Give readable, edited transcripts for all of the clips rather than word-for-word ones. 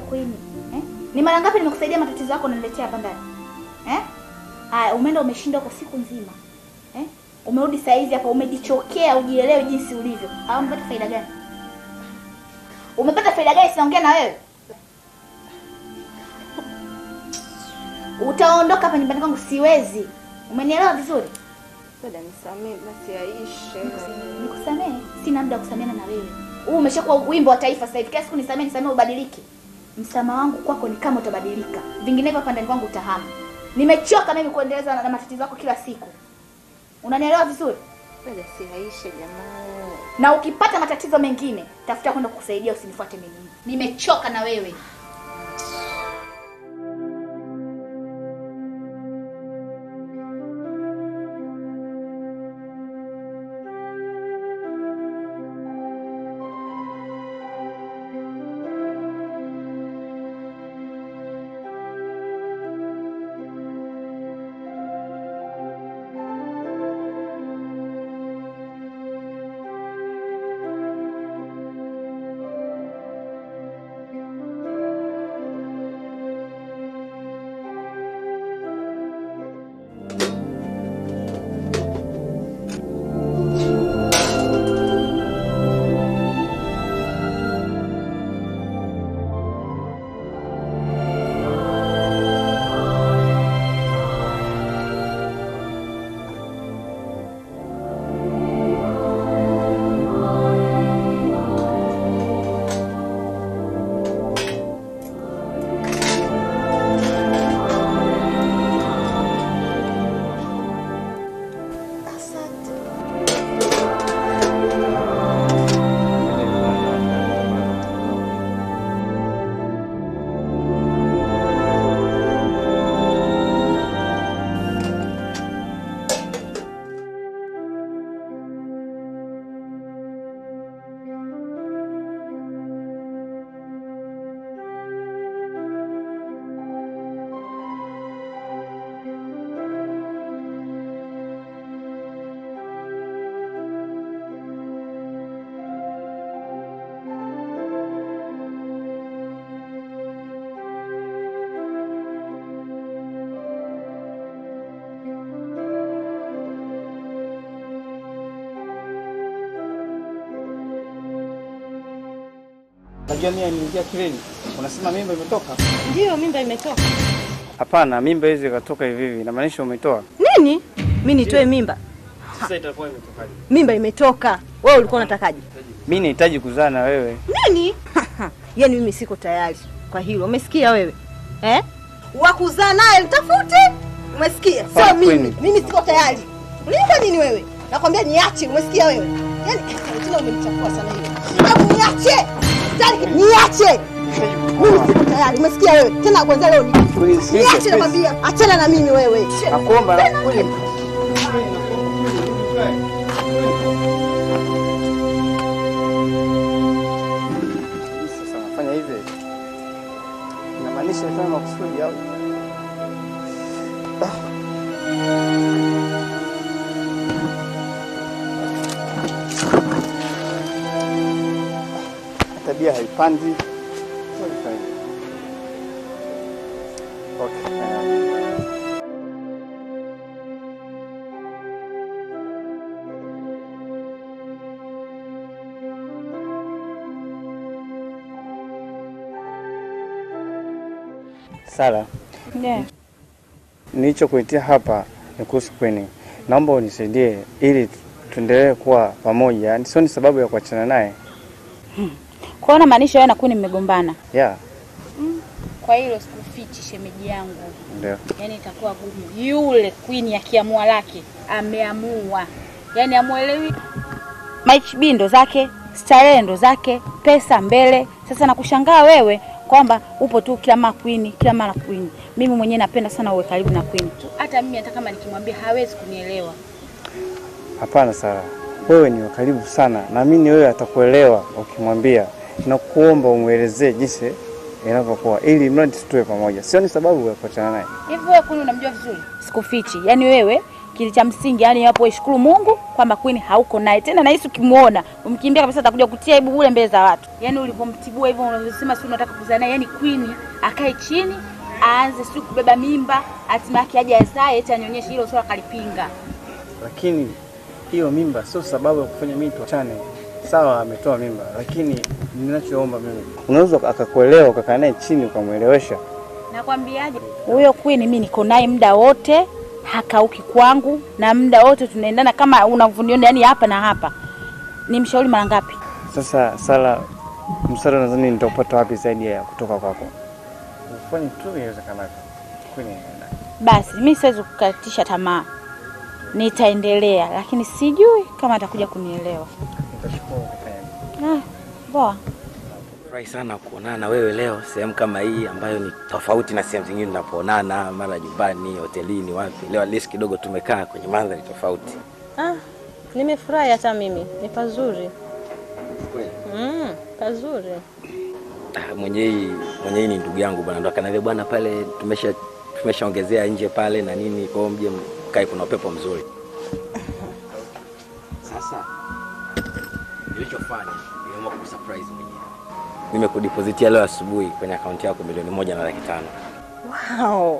Queen? Ni mara ngapi nimekusaidia matatizo yako unaniletea hapa ndani? Haya, umeenda umeshinda huko siku nzima. Umerudi saa hizi hapa umejichokea, ujielewe jinsi ulivyo. Au umepata faida gani? Umepata faida gani siongea na wewe? Utaondoka hapa nyumbani kwangu siwezi. Umenielewa vizuri? Dada nisamee basi Aisha. Nikusamee? Sina muda kusameana na wewe. Huu umeshakuwa wimbo wa taifa sasa hivi. Kila siku nisamee ubadilike. Msamaha wangu kwako ni kama utabadilika. Vinginevyo hapa ndani kwangu utahama. Nimechoka mimi kuendeleza na matatizo yako kila siku. Unanielewa vizuri? Dada si Aisha jamani. Na ukipata matatizo mengine, tafuta kwenda kukusaidia usinifuate mimi. Nimechoka na wewe. Unajua mimi niingia kileni. Unasema mimba imetoka? Ndio mimba imetoka. Hapana, mimba hizi ikatoka hivi hivi. Inamaanisha umetoa. Nini? Mimi nitoe mimba? Sasa itakuwa imetokaje? Mimba imetoka. Wewe ulikuwa unatakaje? Mimi nahitaji kuzaa na wewe. Nini? Yaani mimi siko tayari kwa hilo. Umesikia wewe? Wa kuzaa naye mtafute. Umesikia? Sio mimi. Mimi siko tayari. Uliita nini wewe? Nakwambia niache. Umesikia wewe? Yaani tena umenichafua sana hiyo. Hebu niache. Niache. Mimi siko tayari. Umesikia wewe? Tena kwanza leo niache nakwambia. Achana na mimi wewe. Nakuomba kweli. Sasa nafanya hivi. Inamaanisha kama makusudi au? Tabia haipandi. Okay. Sala. Yeah. Nilichokuitia hapa ni kuhusu Queen. Naomba unisaidie ili tuendelee kuwa pamoja. Yaani sio ni sababu ya kuachana naye. Kwa hiyo maanisha wewe na Queen mmegombana? Yeah. Kwa hilo sikufichi shemeji yangu. Ndio. Yaani itakuwa gumu. Yule Queen akiamua lake, ameamua. Yaani amuelewi. Maichi ndo zake, starehe ndo zake, pesa mbele. Sasa nakushangaa wewe kwamba upo tu kila mara Queen. Mimi mwenyewe napenda sana uwe karibu na Queen tu. Hata mimi hata kama nikimwambia hawezi kunielewa. Hapana Sara. Wewe ni karibu sana. Naamini wewe atakuelewa ukimwambia. Nakuomba umuelezee jinsi inavyokuwa ili mradi tuwe pamoja. Sio ni sababu ya kuachana naye. Hivi wewe Queen unamjua vizuri? Sikufichi. Yaani wewe kile cha msingi, yani hapo ishukuru Mungu kwamba Queen hauko naye tena, na Yesu kimuona umkimbia kabisa, atakuja kutia aibu bure mbele za watu. Yani ulipomtibua hivyo unasema si unataka kuzaa naye, yani Queen akae chini aanze si kubeba mimba, hatimaye yake aje azae eti anyonyeshe, hilo swala kalipinga. Lakini hiyo mimba sio sababu ya kufanya mimi tuachane. Sawa, ametoa mimba, lakini ninachoomba mimi, unaweza akakuelewa, ukakaa naye chini ukamuelewesha. Nakwambiaje? Huyo Queen mimi niko naye muda wote, hakauki kwangu, na muda wote tunaendana kama unavyoniona, yani hapa na hapa. Nimshauri mara ngapi? Sasa Sala, msaada nadhani nitapata wapi zaidi ya kutoka kwako? Ufanye tu iwezekanavyo. Queen anaenda. Basi mimi siwezi kukatisha tamaa. Nitaendelea, lakini sijui kama atakuja kunielewa. Nitashukuru kufanya. Poa. Furahi sana kuonana na wewe leo sehemu kama hii ambayo ni tofauti na sehemu zingine tunapoonana, mara nyumbani, hotelini, wapi. Leo at least kidogo tumekaa kwenye mandhari tofauti. Nimefurahi hata mimi. Ni pazuri. Kweli? Pazuri. Mwenyewe ni ndugu yangu bwana, ndo akaniambia bwana pale tumeshaongezea nje pale na nini, kwa mje mkae, kuna upepo mzuri. Sasa nilichofanya nimeamua kusurprise mwenyewe. Nimekudepositia leo asubuhi kwenye account yako 1,500,000. Wow.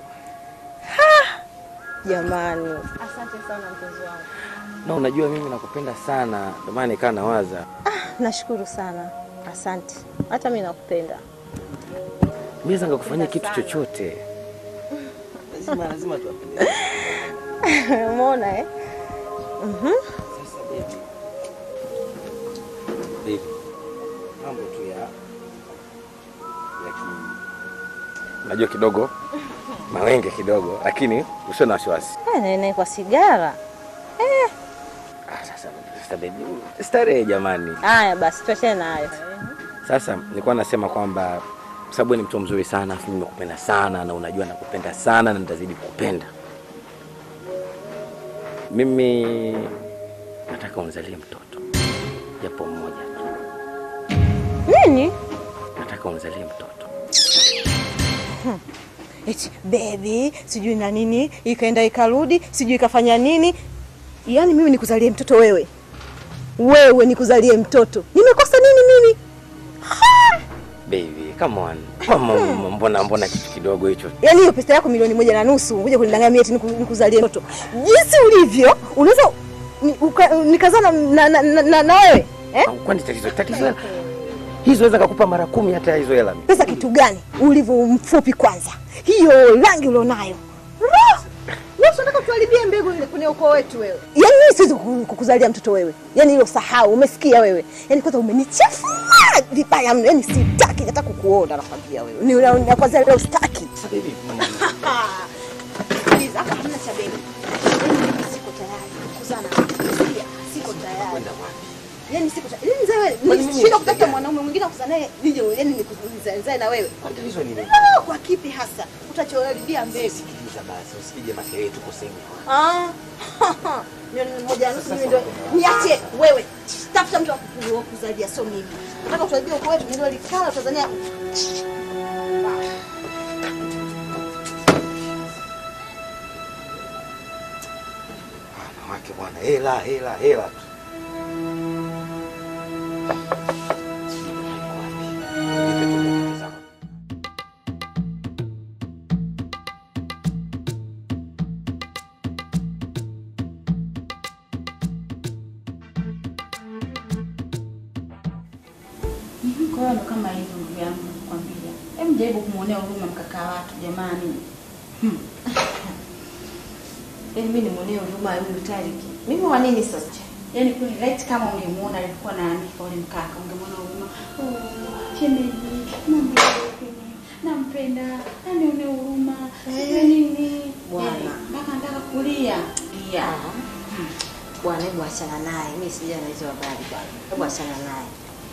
Jamani, asante sana mpenzi wangu. Na unajua mimi nakupenda sana, ndio maana nikaa nawaza. Nashukuru sana. Asante. Hata mimi nakupenda. Mimi zanga kufanyia kitu chochote. Lazima tuwapende. Umeona Sasa baby. Mambo tu ya najua kidogo mawenge kidogo, lakini usio na wasiwasi. Nene kwa sigara. Sasa baby, starehe jamani. Haya basi tuachane na hayo. Sasa nilikuwa nasema kwamba sababu ni mtu mzuri sana, afu mimi nakupenda sana na unajua nakupenda sana na nitazidi kukupenda. Mimi nataka unizalie mtoto. Japo mmoja tu. Nini? Nataka unizalie mtoto. Eti baby, sijui na nini, ikaenda ikarudi, sijui ikafanya nini. Yaani mimi nikuzalie mtoto wewe? Wewe nikuzalie mtoto? Nimekosa nini mimi? Baby, come on. Mbona kitu kidogo hicho? Yaani hiyo pesa yako 1.5 million uje kunidanganya eti nikuzalie mtoto. Jinsi ulivyo, unaweza nikazana na wewe? Kwani tatizo hizo weza kukupa mara 10 hata hizo hela. Pesa kitu gani? Ulivyo mfupi kwanza. Hiyo rangi ulionayo. Wewe unataka tuharibie mbegu ile kwenye ukoo wetu wewe. Yaani mimi siwezi kukuzalia mtoto wewe. Yaani hilo sahau, umesikia wewe? Yaani kwanza umenichafua vibaya mno. Yaani sitaki hata kukuona nakwambia wewe. Ni kwanza leo sitaki. Sasa baby. Please, hapa hamna cha baby. Yaani siko tayari kuzana. Siko tayari. Kwenda wapi? Yaani siko tayari. Yaani wewe nishinda kutafuta mwanaume mwingine kuzana naye nije yaani nikuzae na wewe. Kwa tatizo ni nini? Kwa kipi hasa? Utachoharibia mbegu. Sikiliza basi, usipige makelele tuko sehemu. Milioni 1.5 mimi ndio. Niache wewe. Tafuta mtu wa kukuzalia sio mimi. Nataka utuharibie ukoo wetu ndio likala Tanzania. Wanawake bwana, hela tu. Kwa hiyo kama hivyo ndugu yangu nakwambia. Hebu jaribu kumuonea huruma mkaka watu jamani. Yaani mimi nimuonee huruma huyu Tariki. Mimi wa nini sasa? Yaani kwani right kama ungemuona alikuwa anaandika ule mkaka, ungemuona huruma. Shemeji, nampenda, anione huruma. Nini? Bwana, mpaka nataka kulia. Bwana, hebu achana naye. Mimi sija na hizo habari bwana. Hebu achana naye.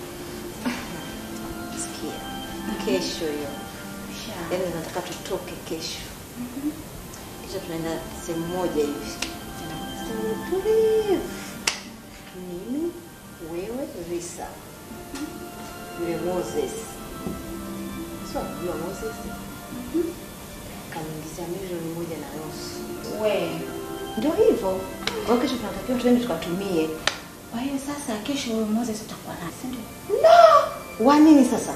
Sikia. Kesho hiyo. Yaani nataka tutoke kesho. Kisha tunaenda sehemu moja hivi. Sehemu tulivu. Mimi, wewe, Risa. Yule Moses. Sio yule Moses. Kaniingizia 1.5 million. Wewe Ndio hivyo. Kwa kesho tunatakiwa tuende tukatumie. Kwa hiyo sasa kesho wewe Moses utakuwa nasi ndio? No! Wa nini sasa?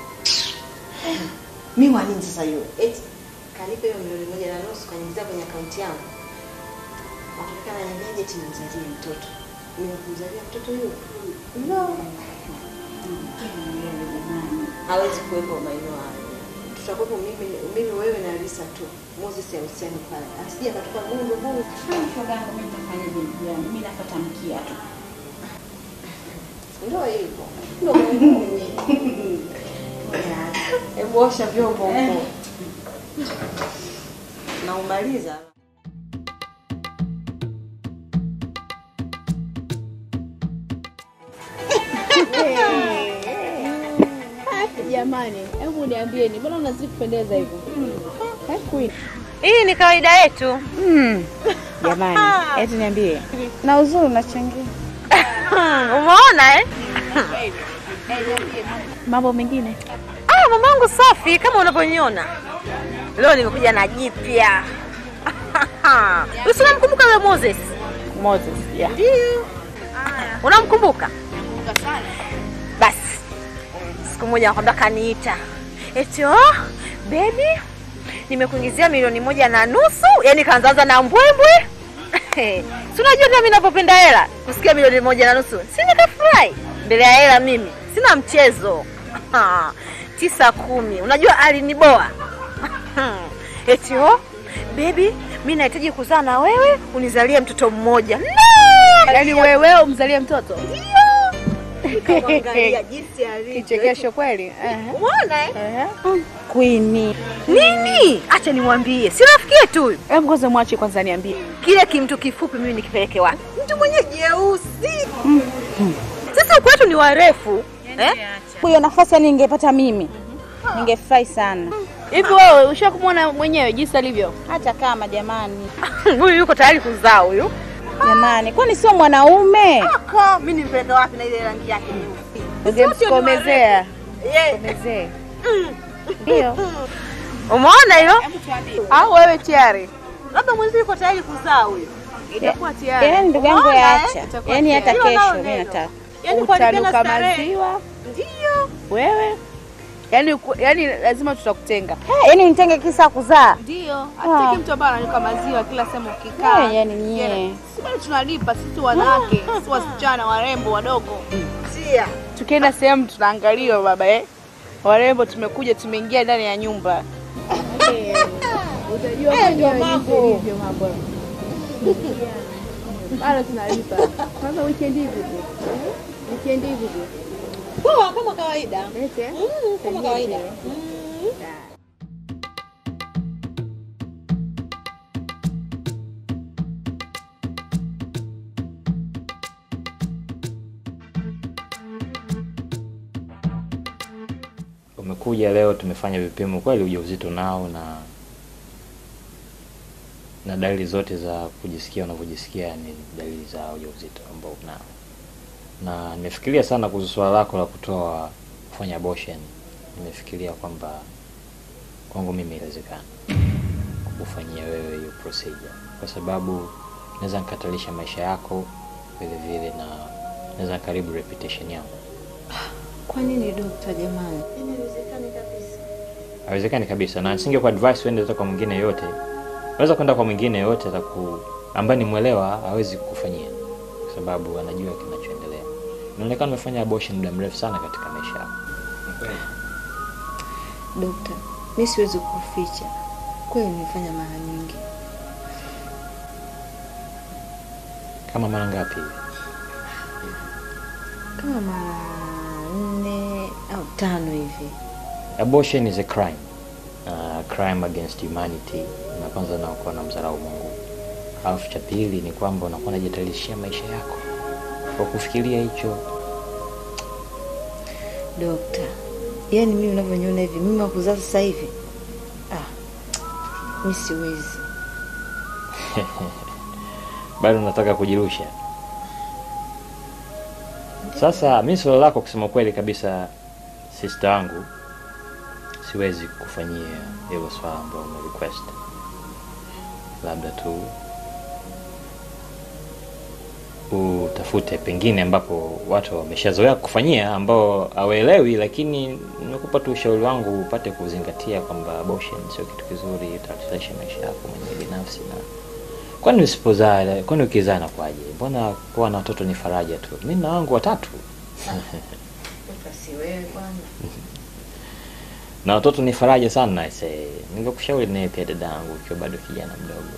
Mimi wa nini sasa hiyo? Eti kanipe hiyo 1.5 kaniingiza kwenye akaunti yangu. Akitaka niambie eti nimzalie mtoto. Mimi kumzalia mtoto huyo? No. Hawezi kuwepo maeneo hayo. Tutakuwepo mimi wewe na Lisa tu. Moses hahusiani pale. Asije akatoka Mungu. Shoga yangu mimi nitafanya nini? Mimi nafuata mkia tu. Ndio hivyo. Ndio mimi. Hebu osha vyombo huko. Na umaliza. Jamani, hebu niambieni, mbona unazidi kupendeza hivyo? Queen. Hii ni kawaida yetu. Jamani, eti niambie. Na uzuri unachangia. Umeona Mambo mengine. Mamangu safi kama unavyoniona. Leo nimekuja na jipya. Wewe unamkumbuka yule Moses? Moses, yeah. Ndio. Unamkumbuka? Kumbuka sana. Basi. Siku moja nakwambia kaniita. Eti baby, nimekuingizia 1.5. Yaani kaanza na mbwembwe. Si unajua mimi ninapopenda hela. Kusikia 1.5. Si nikafurahi. Mbele ya hela mimi sina mchezo. 9-10. Unajua aliniboa. Eti baby, mimi nahitaji kuzaa na wewe, unizalie mtoto mmoja. No! Yaani wewe umzalie mtoto? Ndio. Nikamwangalia jinsi alivyo. Kichekesho kweli. Umeona Queen. Nini? Acha niwaambie. Si rafiki yetu huyu. Hebu kwanza mwache kwanza niambie. Kile kimtu kifupi mimi nikipeleke wapi? Mtu mwenye jeusi. Sasa kwetu ni warefu. Hiyo nafasi ningepata mimi. Ningefurahi sana. Hivi wewe ushakumwona mwenyewe jinsi alivyo? Hata kama jamani. Huyu yuko tayari kuzaa huyu. Jamani, kwani sio mwanaume? Kaka, mimi nimpeleke wapi na ile rangi yake nyeusi? Ungemkomezea. Komezee. Ndio. Umeona hilo? Au wewe tayari? Labda mwenzi yuko tayari kuzaa huyu. Itakuwa tayari. Yaani ndugu yangu yaacha. Yaani hata Hilo kesho nao mimi neno. nataka. Yaani kwa nini Utanuka maziwa Ndio. wewe? Yaani lazima tutakutenga. Yaani nitenge kisa kuzaa. Ndio. Hataki mtu ambaye ananuka maziwa kila sehemu ukikaa. Yaani nyie. Sisi tunalipa sisi wanawake, sisi wasichana warembo wadogo. Sia. Tukienda sehemu tunaangaliwa baba warembo tumekuja tumeingia ndani ya nyumba. Utajua ndio mambo. Bado tunalipa. Kwanza weekend hivi. Weekend hivi. Poa kama kawaida. Kama kawaida. Umekuja leo tumefanya vipimo kweli ujauzito nao na dalili zote za kujisikia unavyojisikia ni dalili za ujauzito ambao unao. Na nimefikiria sana kuhusu swala lako la kufanya abortion. Nimefikiria kwamba kwangu mimi inawezekana kukufanyia wewe hiyo procedure kwa sababu naweza nikatalisha maisha yako vile vile na naweza karibu reputation yangu. Kwa nini daktari jamani? Inawezekana kabisa. Haiwezekani kabisa na nisingekuwa advice uende hata kwa mwingine yote. Unaweza kwenda kwa mwingine yote ambaye ni muelewa hawezi kukufanyia kwa sababu anajua kinachoendelea. Inaonekana umefanya abortion muda mrefu sana katika maisha yako. Daktari, mimi siwezi kuficha. Kweli nimefanya mara nyingi. Kama mara ngapi? Kama mara 4 au 5 hivi. Abortion is a crime. Crime against humanity. Na kwanza unakuwa na mdharau Mungu. Alafu cha pili ni kwamba unakuwa unajitalishia maisha yako. Kwa kufikiria hicho. Daktari, yaani mimi unavyoniona hivi, mimi nakuzaa sasa hivi. Mimi siwezi. Bado nataka kujirusha. Sasa mimi swala lako kusema kweli kabisa sister yangu siwezi kufanyia hilo swala ambalo ume request. Labda tu utafute pengine ambapo watu wameshazoea kufanyia ambao hawaelewi, lakini nimekupa tu ushauri wangu upate kuzingatia kwamba abortion sio kitu kizuri, itatisha maisha yako mwenyewe binafsi. Na kwani usipozaa, kwani ukizaa na kwaje? Mbona kuwa na watoto ni faraja tu? Mimi na wangu 3. Si wewe bwana. Na watoto ni faraja sana. Ningekushauri naye pia dadangu ukiwa bado kijana mdogo.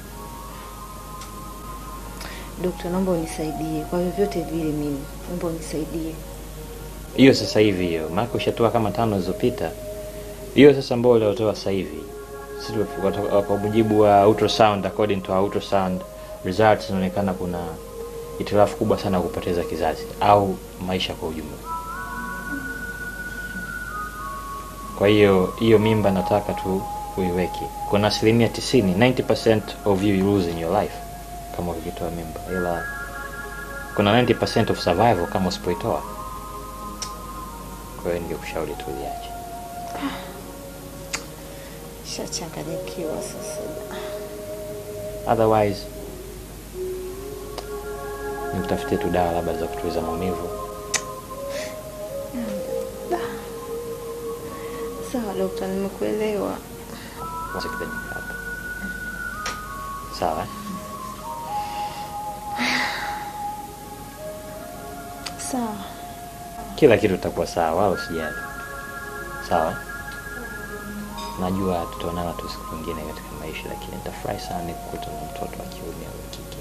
Daktari, naomba unisaidie. Kwa vyovyote vile mimi, naomba unisaidie. Hiyo sasa hivi hiyo, maana ushatoa kama 5 zilizopita. Hiyo sasa ambayo uliotoa sasa hivi. Sisi kwa mujibu wa ultrasound, according to our ultrasound results, inaonekana kuna itilafu kubwa sana kupoteza kizazi au maisha kwa ujumla. Kwa hiyo mimba nataka tu uiweke. Kuna 90%, 90% of you lose in your life kama ukitoa mimba. Ila kuna 90% of survival kama usipoitoa. Kwa hiyo ningekushauri tu uliache. Shachanganyikiwa sasa. Otherwise nitafutie tu dawa labda za kutuliza maumivu. Sawa daktari, nimekuelewa. Sawa. Sawa. Kila kitu kitakuwa sawa, wala usijali. Sawa? Najua tutaonana tu siku nyingine katika maisha, lakini nitafurahi sana nikukuta na mtoto wa kiume au kike.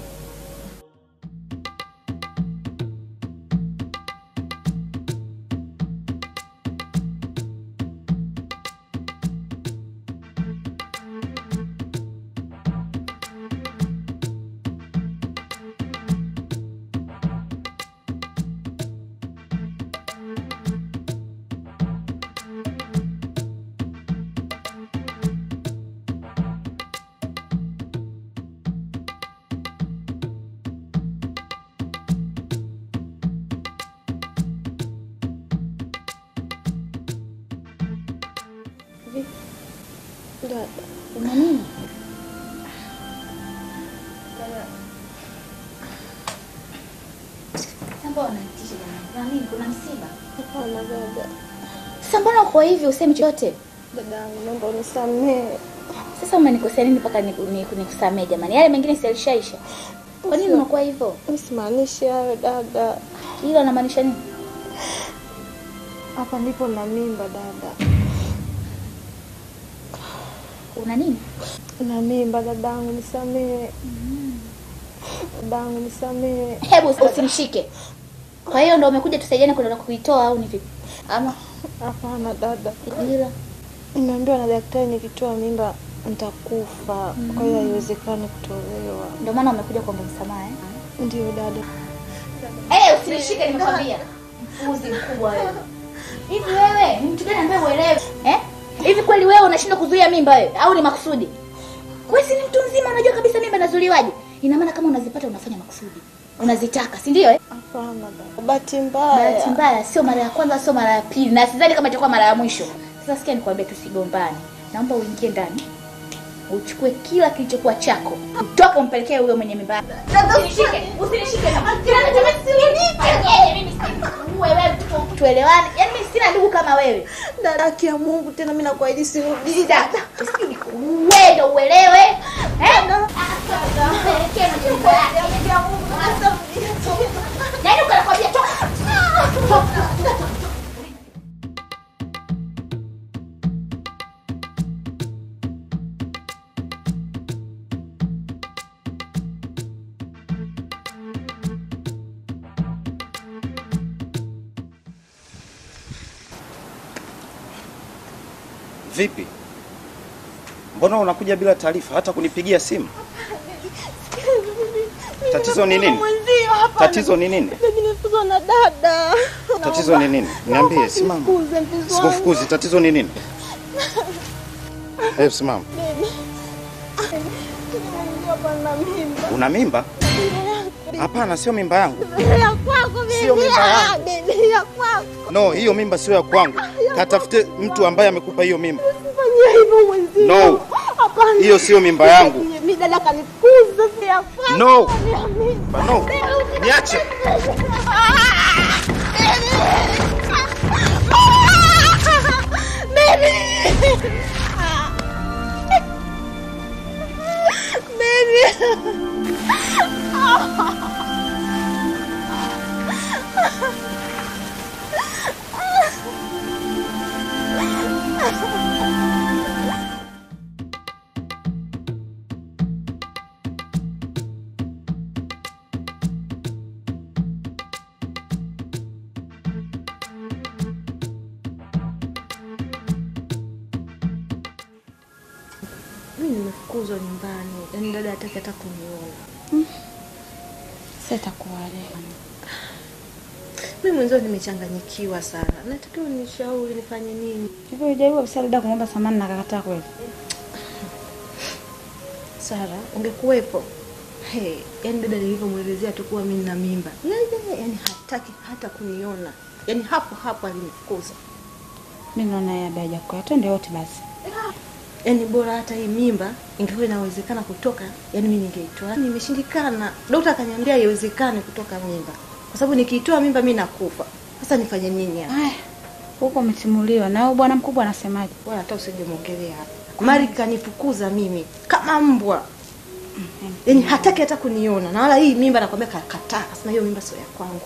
Dada, Una nini? Mbona unanitisha jamani? Kuna nini? Kuna msiba? hapana dada. Sasa mbona uko hivi usemi chochote? Dadangu, naomba unisamehe. Sasa umenikosea nini mpaka nikusamee jamani? Yale mengine si alishaisha. Kwa nini unakuwa hivyo? Usimaanishe hayo dada. Hilo unamaanisha nini? Hapa ndipo na mimba dada. Una nini? Na mimba dadangu, nisamehe. Dadangu, nisamehe. Hebu usinishike. Kwa hiyo ndio umekuja tusaidiane kwenda kuitoa au ni vipi? Ama Hapana dada. ila Nimeambiwa na daktari nikitoa mimba nitakufa. Kwa hiyo haiwezekani kutolewa. ndio maana umekuja kuomba msamaha eh? Ndio dada. Usinishike nimekwambia. Mfuzi mkubwa wewe. Hivi wewe ni mtu gani ambaye uelewe? Hivi kweli wewe unashindwa kuzuia mimba wewe au ni makusudi? Wewe si ni mtu mzima unajua kabisa mimba inazuliwaje? Ina maana kama unazipata unafanya makusudi. Unazitaka, si ndio Hapana dada. Bahati mbaya. Bahati mbaya sio mara ya kwanza, sio mara ya pili, na sidhani kama itakuwa mara ya mwisho. Sasa sikia nikwambie, tusigombane. Naomba uingie ndani. Uchukue kila kilichokuwa chako. Utoke umpelekee huyo mwenye mimba. Usinishike na. Mimi wewe tuelewane. Yaani mimi sina ndugu kama wewe. Dada, kia Mungu tena mimi nakuahidi sirudi. Dada, wewe ndio uelewe. Pelekee mwenye mimba yake. Nani ukanakwambia toka? Vipi? Mbona unakuja bila taarifa hata kunipigia simu? Tatizo ni nini? Tatizo ni nini? Nimefukuzwa na dada. Tatizo ni nini? Niambie, simama. Sikufukuzi, tatizo ni nini? Simama. Una mimba? Hapana, sio mimba yangu. Sio mimba yangu. No, hiyo mimba sio ya kwangu. Katafute mtu ambaye amekupa hiyo mimba. Usifanyie hivyo mwenzio. No. Hapana. Hiyo sio mimba yangu. Mimi dada kanifukuza, siyafanya. No. No. Niache. Mimi nimefukuzwa nyumbani. Yaani dada hataki hata kuniona. Sasa itakuwaje? Mimi mwenyewe nimechanganyikiwa sana. Natakiwa nishauri nifanye nini? Hivyo hujaiwa bisa dada kumwomba samani na kakataa kweli? Sara, ungekuwepo. Yaani dada nilivyomuelezea tu kuwa mimi nina mimba. Yaani hataki hata kuniona. Yaani hapo alinifukuza. Mimi naona yeye haja kwa twende wote basi. Yaani bora hata hii mimba ingekuwa inawezekana kutoka, yaani mimi ningeitoa. Nimeshindikana. Daktari akaniambia haiwezekani kutoka mimba. Kwa sababu nikiitoa mimba mimi nakufa. Sasa nifanye nini hapa? Huko umetimuliwa na huyo bwana mkubwa anasemaje? Bwana hata usije muongelea hapa. Mari kanifukuza mimi kama mbwa. Yaani hataki hata kuniona. Na wala hii mimba nakwambia kakataa. Sasa hiyo mimba sio ya kwangu.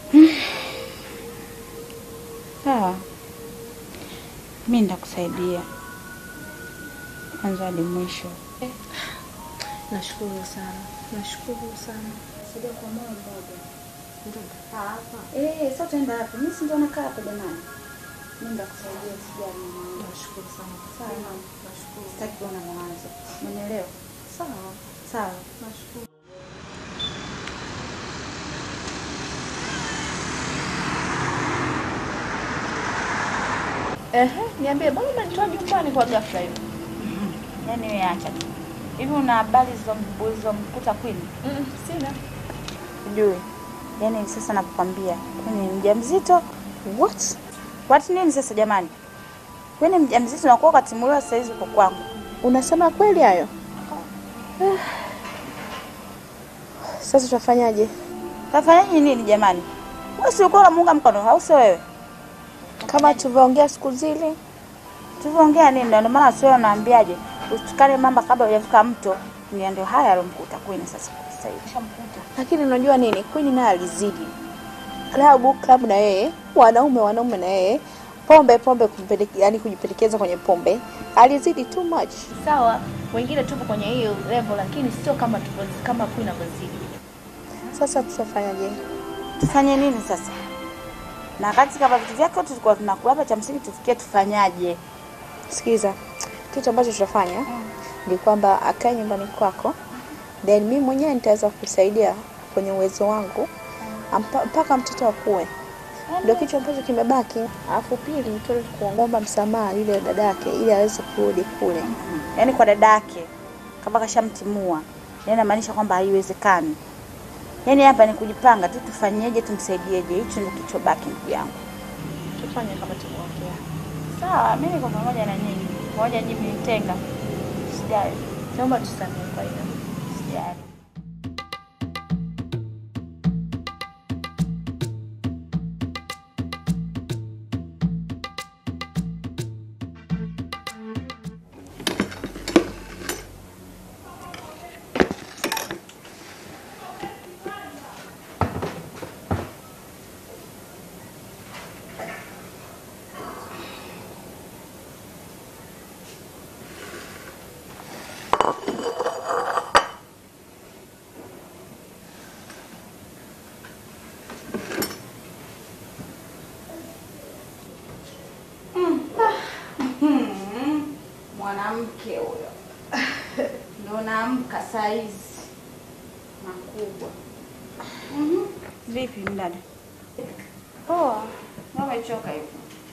Sawa. Mimi nitakusaidia. Kwanza hadi mwisho. Nashukuru sana. Saidia kwa moyo mmoja. Ndio. Hapa. Sasa tutaenda hapo. Mimi si ndio nakaa hapa jamani. Mimi nitakusaidia sijali mama. Nashukuru sana. Sawa. Nashukuru. Sitaki kuona mawazo. Umeelewa? Sawa. Nashukuru. Niambie mbona umenitoa nyumbani kwa ghafla hivi? Yaani wewe acha tu. Hivi una habari za mkuta Queen? Sina. Sijui. Yaani sasa nakukwambia, Queen mjamzito? What nini sasa jamani? Queen mjamzito na kwa katimuliwa sasa hizi kwa kwangu. Unasema kweli hayo? Sasa tutafanyaje? Tafanyaje nini jamani? Wewe si uko na Mungu mkono au sio wewe? Kama tulivyoongea siku zile. Tulivyoongea nini? Ndio maana sio naambiaje? Usikale mamba kabla hujavuka mto. Ni ndio haya alomkuta Queen sasa hivi. Shamkuta. Lakini unajua nini? Queen naye alizidi. Club na yeye, wanaume na yeye, pombe yani kujipelekeza kwenye pombe. Alizidi too much. Sawa, wengine tupo kwenye hiyo level lakini sio kama kama Queen anazidi. Sasa tutafanyaje? Tufanye nini sasa? Na kati kama vitu vyako tulikuwa tunakula hapa cha msingi tufikie tufanyaje? Sikiza. Kitu ambacho tutafanya ni kwamba akae nyumbani kwako. Then mimi mwenyewe nitaweza kusaidia kwenye uwezo wangu mpaka mtoto akue. Ndio kitu ambacho kimebaki. Alafu pili mtoto kuomba msamaha yule dadake ili aweze kurudi kule. Yaani kwa dadake kama kashamtimua. Yaani inamaanisha kwamba haiwezekani. Yaani hapa ni kujipanga tu tufanyeje tumsaidieje. Hicho ndio kichobaki ndugu yangu. Tufanye kama tumeongea. Sawa, mimi niko pamoja na nyinyi. Moja nyinyi mtenga. Sijali. Naomba tusamehe kwa hiyo. Sijali. Mwanamke huyo. Ndio naamka saizi. Makubwa. Vipi mdada? Poa. Mama ichoka hivi.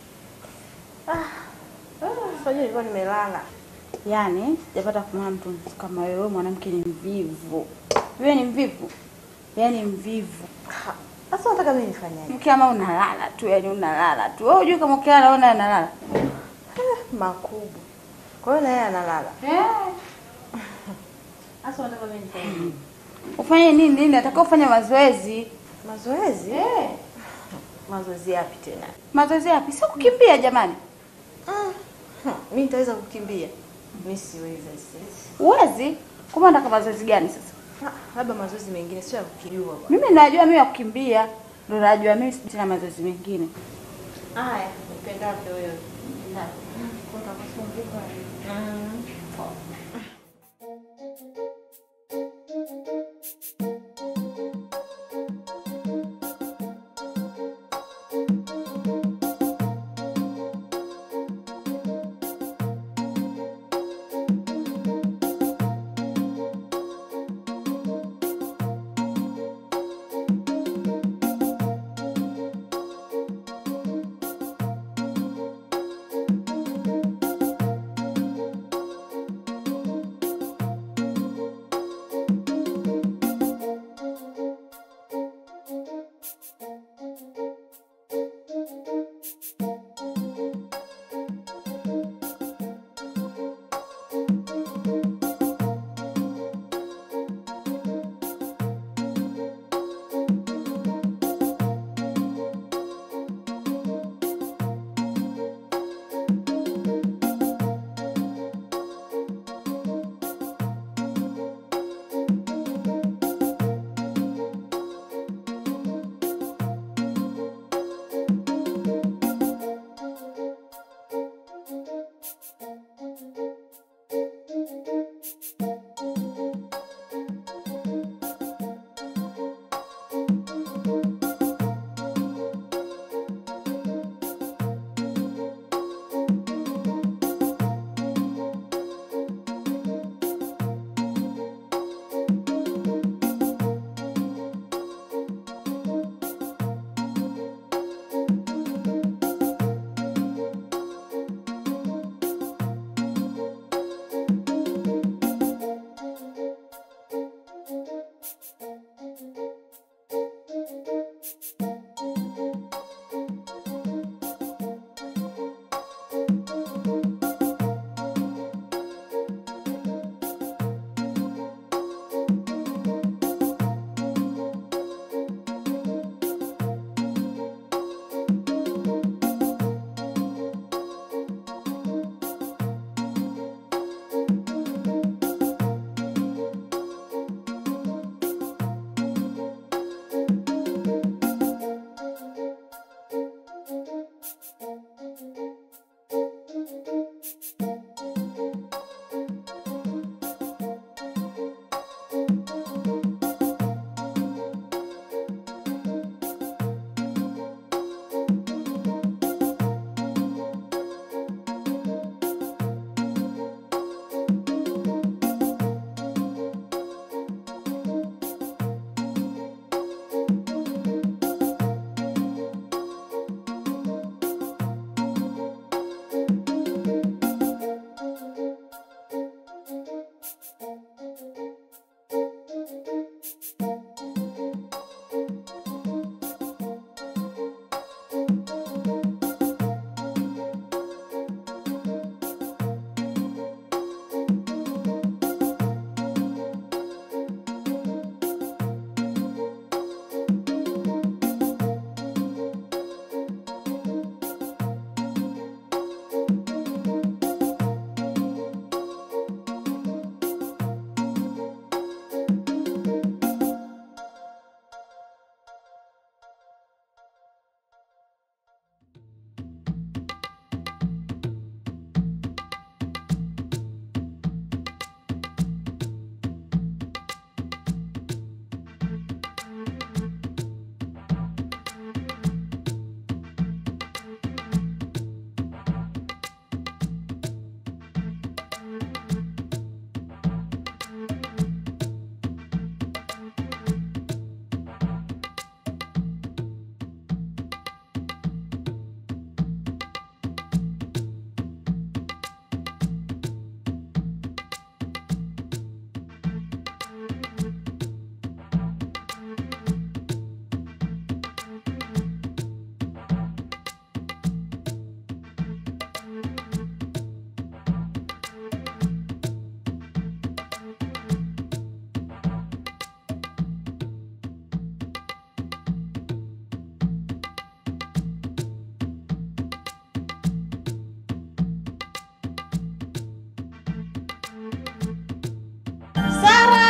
Sasa nilikuwa nimelala. Yaani sijapata kumwona mtu kama wewe, mwanamke ni mvivu. Wewe ni mvivu. Yaani mvivu. Sasa nataka mimi nifanyaje? Mke ama unalala tu, yaani unalala tu. Wewe unajua kama ukiwa unaona analala. Makubwa. Kwa hiyo naye analala. Sasa nataka mimi nifanyaje? Ufanye nini? Nataka ufanye mazoezi. Mazoezi? Mazoezi yapi tena? Mazoezi yapi? Sio kukimbia jamani. Mimi nitaweza kukimbia. Mimi siwezi sasa. Uwezi? Kumbe unataka mazoezi gani sasa? Labda mazoezi mengine sio ya kukijua bwana. Mimi najua mimi ya kukimbia. Ndio najua mimi sina mazoezi mengine. Haya, upendavyo wewe. Kwenda kusumbuka.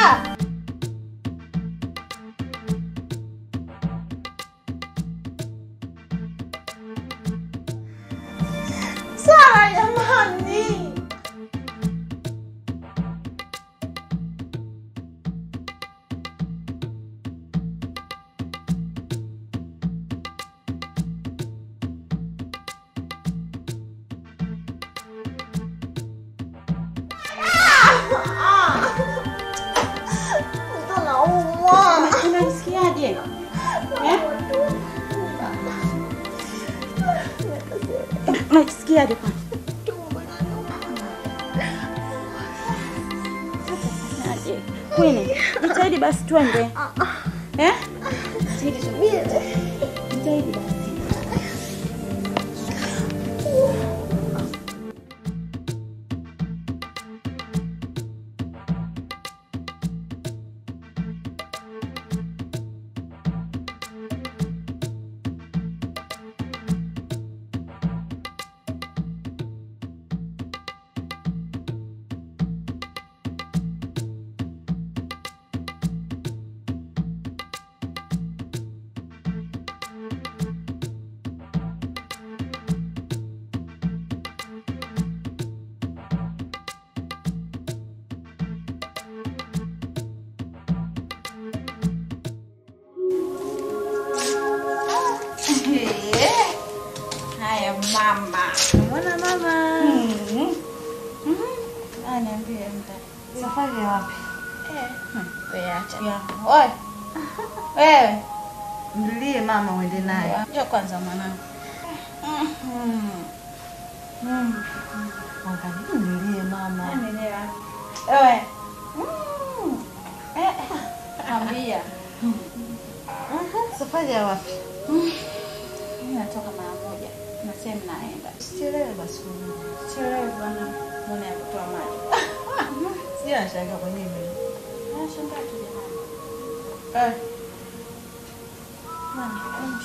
Sara jamani. Unasikiaje? Unasikiaje kwani? Queen, jitahidi basi twende. Jitahidi basi. Haya mama. Mbona mama? Niambie mta. Safari ya wapi? Wewe acha. Oi. Wewe. Mlilie mama uende naye. Njoo kwanza mwanangu. Mlilie mama. Nielewa. Wewe. Ambia. Safari ya wapi? Mimi natoka mara moja. Na sema naenda. Sichelewe basi. Sichelewe bwana. Mbona yakutoa maji? Sio nashanga kwa nini? Nashangaa tu jamani. Mama,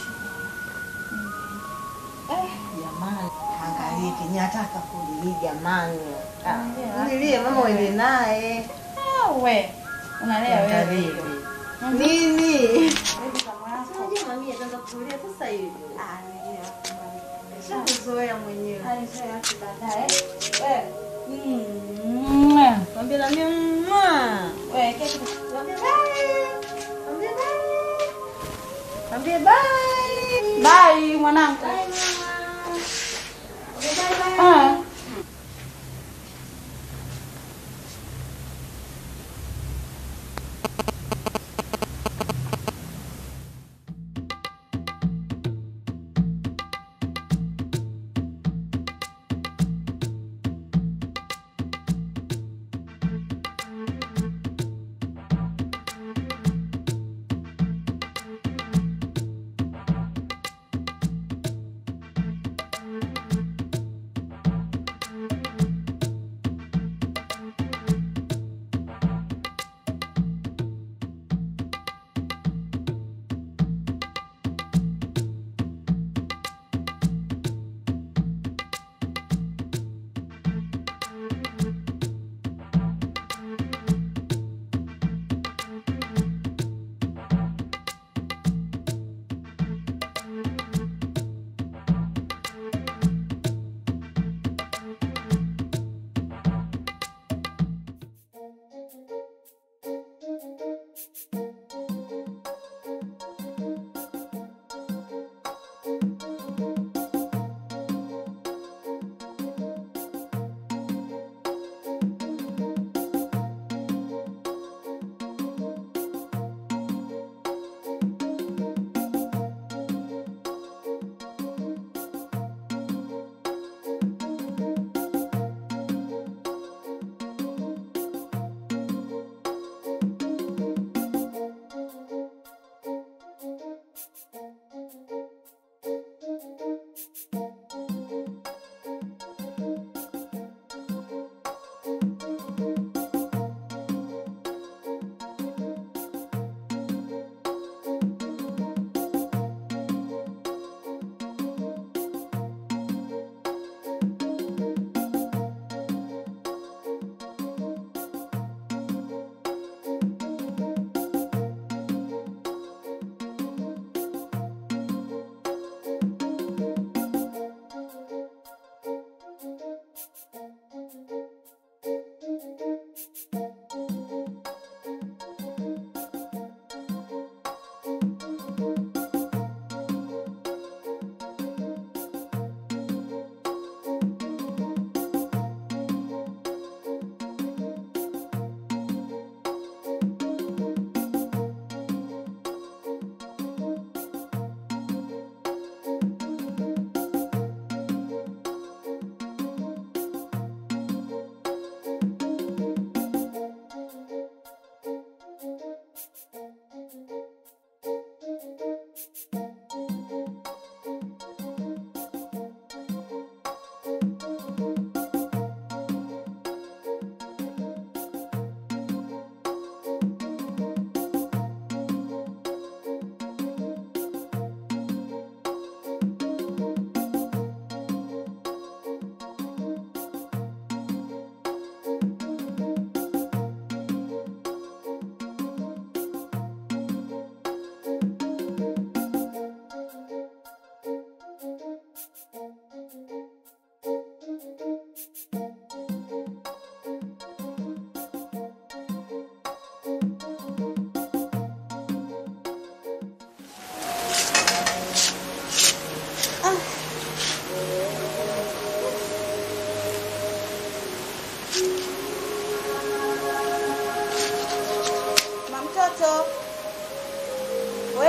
Jamani, angalie kinyataka kuli jamani. Mlilie mama uende naye. wewe. Unalea wewe. Nini? Unajua mami ataanza kulia sasa hivi. Nishazoea mwenyewe. Alizoea baadaye. Wewe. Mwambie na mimi Wewe kesho mwambie bye. Mwambie bye. bye mwanangu. Bye mama. Bye.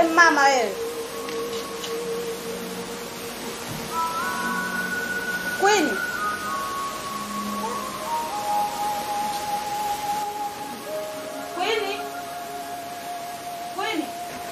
Wewe mama wewe. Queen. Queen. Queen.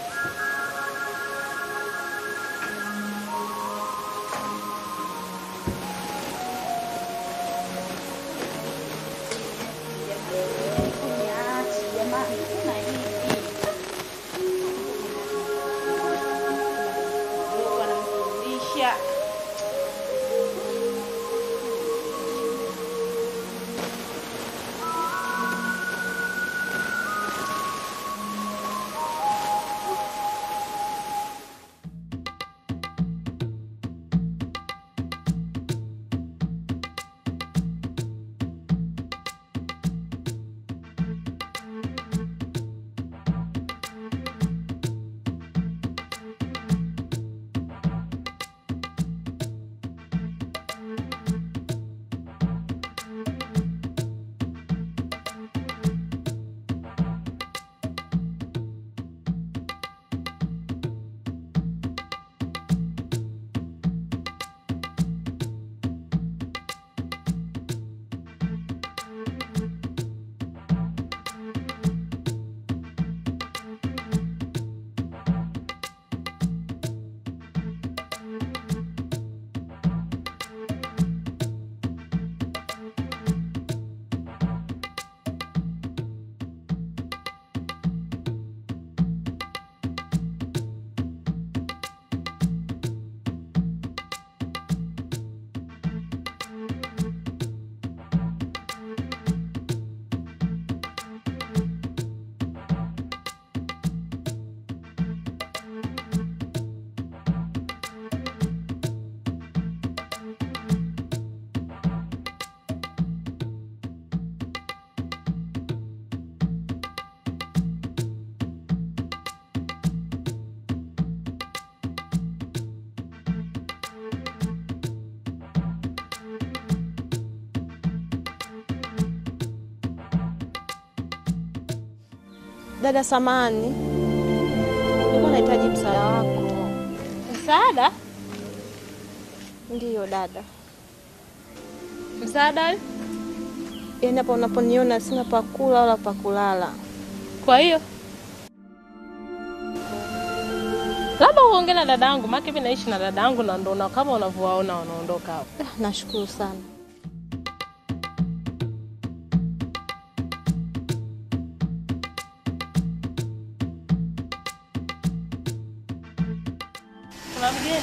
Dada samani, nilikuwa nahitaji msaada wako. Msaada? Ndiyo dada. Msaada? Yaani hapa unaponiona sina pa kula wala pa kulala. Kwa hiyo labda uongee na dadangu, maana mimi naishi na dadangu na ndo kama unavyowaona wanaondoka hapo. Nashukuru sana. Kuna mgeni?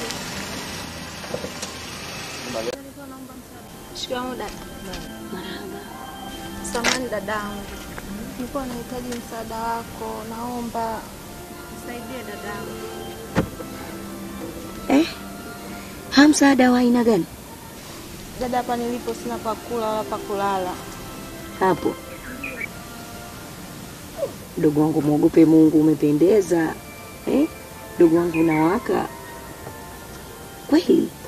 Shikamoo dada. Marhaba. Samahani dadangu. Nilikuwa nahitaji msaada wako, naomba nisaidie dadangu. Msaada wa aina gani? Dada, hapa nilipo sina pa kula wala pa kulala. Hapo. Ndugu wangu muogope Mungu, umependeza. Ndugu wangu unawaka. Kweli?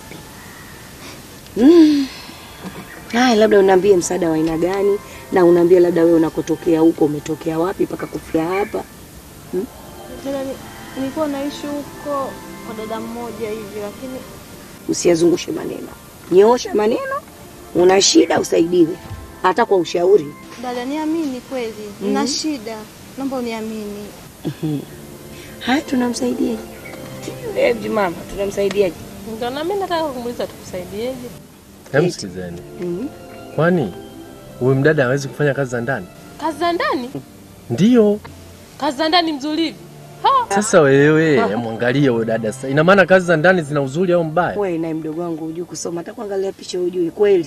Haya, labda uniambie msaada wa aina gani na uniambie labda wewe unakotokea huko umetokea wapi mpaka kufika hapa? Dada, nilikuwa naishi huko kwa dada mmoja hivi lakini usiyazungushe maneno. Nyoosha maneno. Una shida usaidiwe. Hata kwa ushauri. Dada, niamini kweli. Nina shida. Naomba uniamini. Haya, tunamsaidia. Hebu mama, tunamsaidiaje? Ndio na mimi nataka kumuuliza tukusaidieje? Sikizeni. Kwani huyu mdada hawezi kufanya kazi za ndani? Kazi za ndani? Ndio. Kazi za ndani mzuri. Sasa wewe muangalie huyo dada sasa. Ina maana kazi za ndani zina uzuri au mbaya? Wewe na mdogo wangu hujui kusoma, hata kuangalia picha hujui kweli.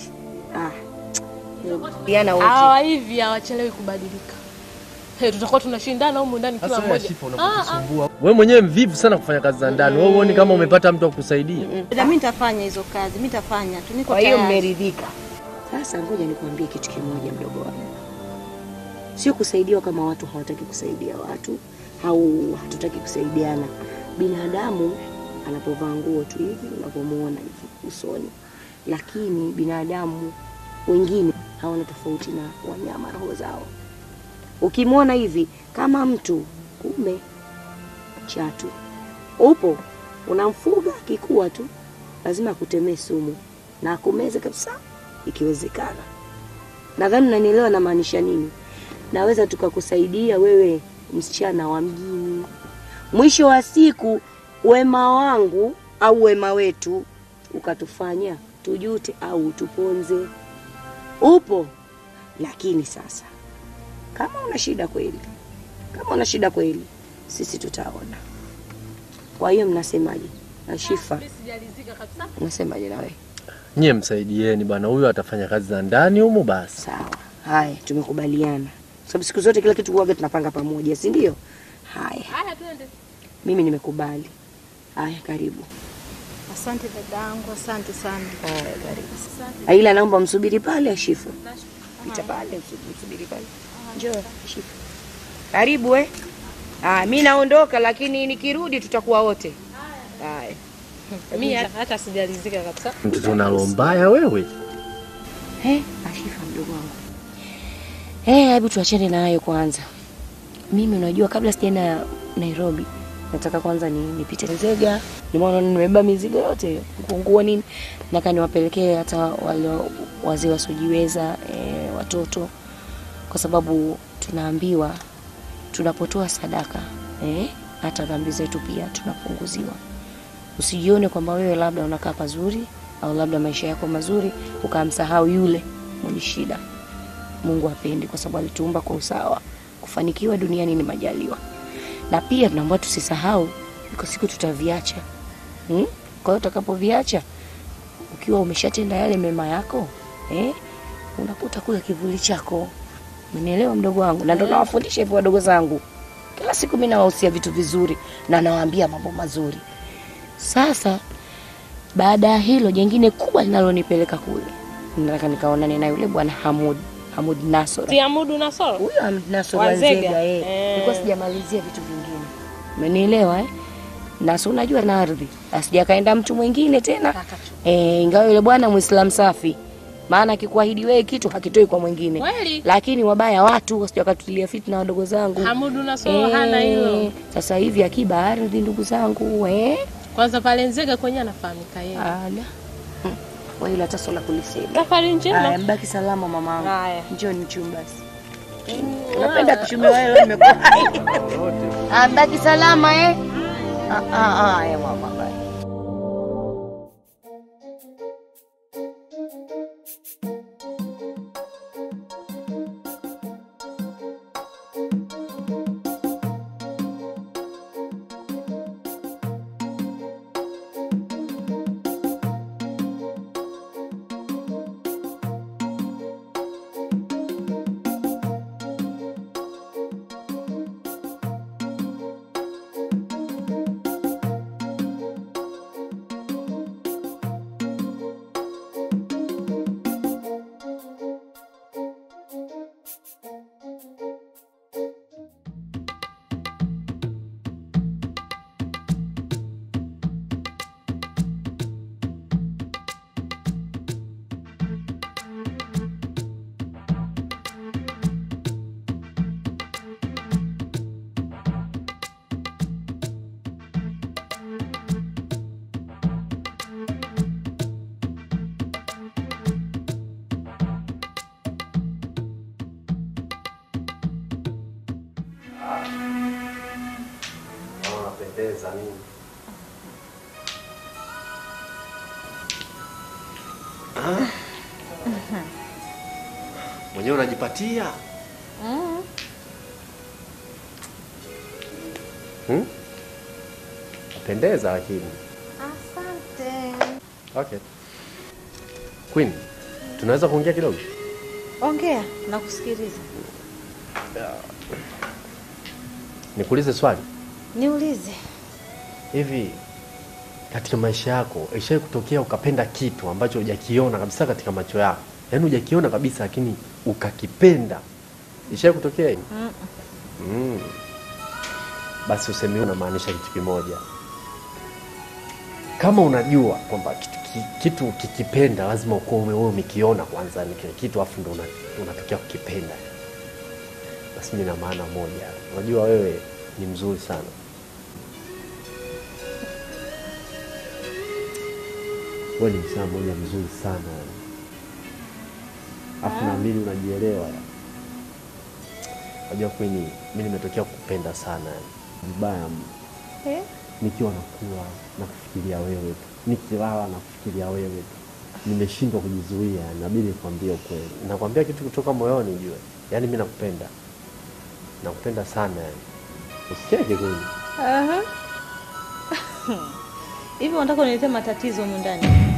Diana wote. Hawa hivi hawachelewi kubadilika. Tutakuwa tunashindana huko ndani kila mmoja. Wewe mwenyewe mvivu sana kufanya kazi za ndani. Wewe uone kama umepata mtu akusaidia. Dada, mimi nitafanya hizo kazi. Mimi nitafanya. Tuniko kwa hiyo mmeridhika. Sasa ngoja nikwambie kitu kimoja mdogo wangu. Sio kusaidiwa kama watu hawataki kusaidia watu au hatutaki kusaidiana. Binadamu anapovaa nguo tu hivi unapomuona hivi usoni. Lakini binadamu wengine hawana tofauti na wanyama roho zao. Ukimwona hivi kama mtu kumbe chatu. Upo unamfuga kikua tu, lazima akutemee sumu na akumeze kabisa ikiwezekana. Nadhani unanielewa na maanisha nini. Naweza tukakusaidia wewe msichana wa mjini. Mwisho wa siku wema wangu au wema wetu ukatufanya tujute au tuponze. Upo. Lakini sasa kama una shida kweli, sisi tutaona. Kwa hiyo mnasemaje? Ashifa. Sijalizika kabisa. Unasemaje nawe? Nyie msaidieni bwana, huyu atafanya kazi za ndani humu basi. Sawa. Haya, tumekubaliana. Sababu siku zote kila kitu huaga tunapanga pamoja, si ndio? Haya. Haya twende. Mimi nimekubali. Haya, karibu. Asante dadangu, asante sana. Haya, karibu. Aila, naomba msubiri pale Ashifa. Pita pale, msubiri pale. Njoo Ashifa. Karibu mimi naondoka, lakini nikirudi tutakuwa wote. Haya. Mimi hata sijalizika kabisa. Mtoto unalo mbaya wewe. Ashifa mdogo wangu. Hebu tuachane na hayo kwanza. Mimi unajua kabla sijaenda Nairobi, nataka kwanza nipite Nzega. Nimeona nimebeba mizigo yote, nguo nini, nataka niwapelekee hata wale wazee wasiojiweza, watoto, kwa sababu tunaambiwa tunapotoa sadaka, hata dhambi zetu pia tunapunguziwa. Usijione kwamba wewe labda unakaa pazuri au labda maisha yako mazuri ukamsahau yule mwenye shida. Mungu apendi, kwa sababu alituumba kwa usawa. Kufanikiwa duniani ni majaliwa. Na pia tunaomba tusisahau iko siku tutaviacha. Kwa hiyo utakapoviacha, ukiwa umeshatenda yale mema yako, unakuta kule kivuli chako. Umenielewa mdogo wangu? Na ndio nawafundisha hivyo wadogo zangu. Kila siku mimi nawahusia vitu vizuri na nawaambia mambo mazuri. Sasa baada ya hilo jingine kubwa linalonipeleka kule, nataka nikaonane na yule bwana Hamud Nasor. Si Hamud Nasor? Huyo Hamud Nasor wa Nzega. Nilikuwa sijamalizia vitu vingine. Umenielewa Na si unajua na ardhi. Asijakaenda mtu mwingine tena. Ingawa yule bwana Muislamu safi. Maana akikuahidi wewe kitu hakitoi kwa mwingine. Kweli? Lakini wabaya watu wasijakautilia fitna wadogo zangu. Hamud Nasor hana hilo. Sasa hivi akiba ardhi ndugu zangu, Kwanza pale Nzega kwenye anafahamika yeye. Wewe hata sala kulisema. Safari njema. Mbaki salama mamangu. Haya. Njoo nichumbe basi. Unapenda kuchumia wewe nimekuwa. Mbaki salama haya mama bye. Unapendeza nini? Mwenyewe unajipatia? Unapendeza lakini. Asante. Okay. Queen, tunaweza kuongea kidogo? Ongea, nakusikiliza. Nikuulize swali? Niulize. Hivi katika maisha yako ishawahi kutokea ukapenda kitu ambacho hujakiona kabisa katika macho yako? Yaani hujakiona kabisa lakini ukakipenda. Ishawahi kutokea hivi? Basi useme unamaanisha kitu kimoja. Kama unajua kwamba kitu kikipenda lazima uko wewe umekiona kwanza ni kile kitu afu ndo unatokea kukipenda. Basi mimi na maana moja. Unajua wewe ni mzuri sana. Wewe ni msichana mmoja mzuri sana. Afu na mimi unajielewa. Unajua kwani mimi nimetokea kukupenda sana. Vibaya. Nikiwa nakula na kufikiria wewe tu. Nikilala na kufikiria wewe tu. Nimeshindwa kujizuia, inabidi nikwambie ukweli. Nakwambia kitu kutoka moyoni ujue. Yaani mimi nakupenda. Nakupenda sana yani. Usicheke kweli. Hivi unataka uniletee matatizo humu ndani?